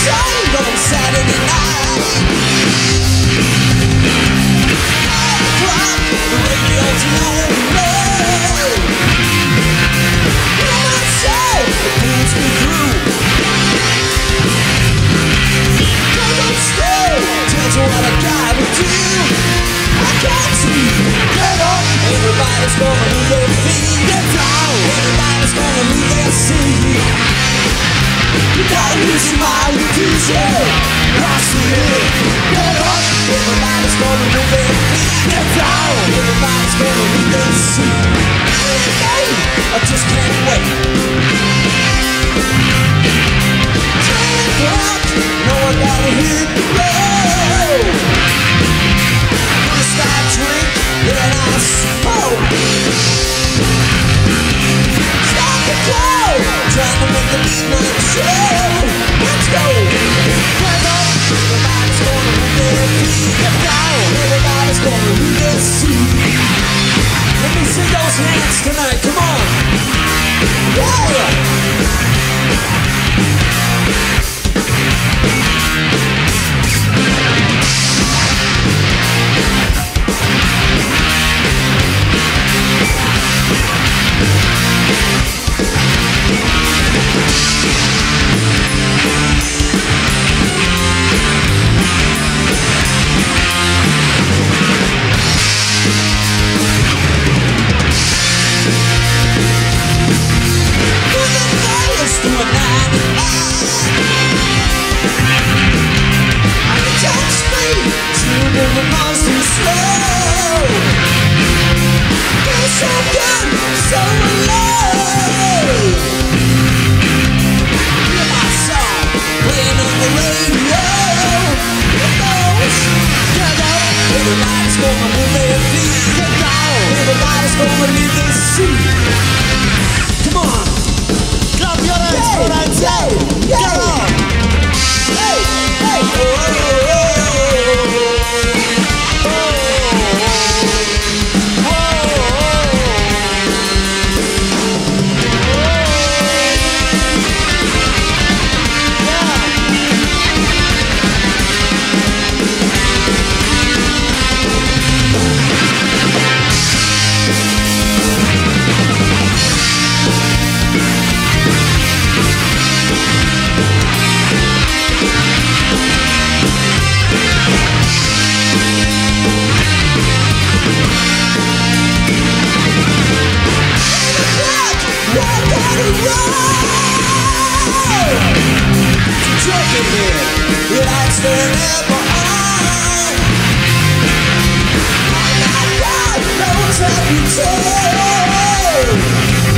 Song on Saturday night. 5 o'clock, the radio's low. When I say it pulls me through, don't stay, tells me what I gotta do. I can't see, get up, everybody's gonna move their feet. Get down, everybody's gonna move their seat. You gotta use your mind to teach it. Cross the hill, get up, everybody's gonna move their feet. Get down, everybody's gonna move their seat. Hey, I just can't wait. 10 o'clock, no I gotta hit the road. Gonna start drink, then I smoke. Stop the flow, trying to make the midnight show. Let's go. Get up, everybody's gonna move their feet. Get down, everybody's gonna move their seat. Let me see those hands tonight, come on. Yeah. Everybody's gonna move their feet. Get down. Everybody's gonna leave their seat. Come on. Clap your hands for that day. Get on. Hey, hey, oh, oh, oh, without staying ever on. My God knows every day.